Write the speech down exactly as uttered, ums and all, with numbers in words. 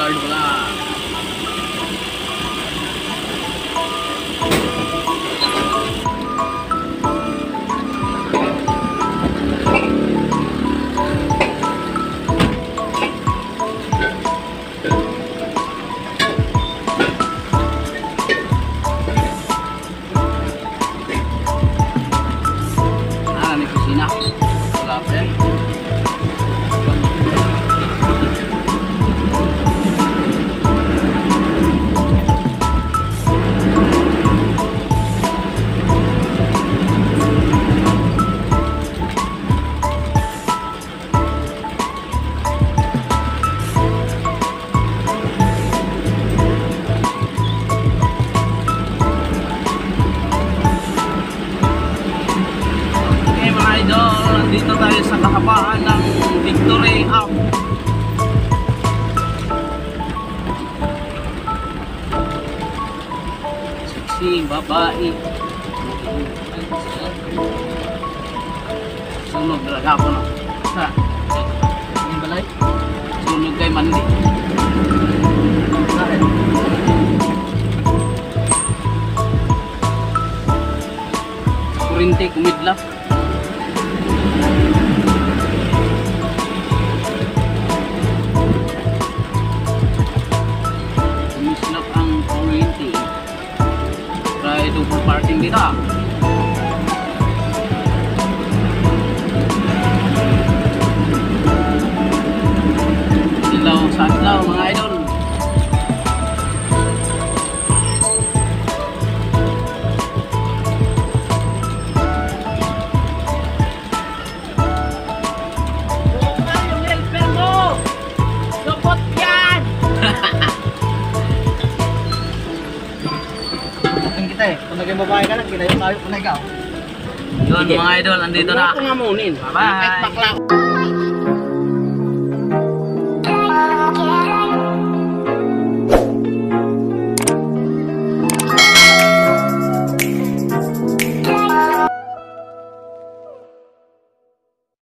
lard pala. Ah, may kusina. Wala pa yan. Dito tayo sa kahabaan ng Victory Up. Sexy babae. Sunog talaga ako, no? Sa yung balay? Sunog kay Mandi. Saan? Kurinte, kumidlap. Umislap ang kuryente. Try double parting dito. Silaw sa silaw mga idol. Kung naging babae ka lang, kinayo tayo kung ikaw. Yun mga idol, andito na. Bye bye.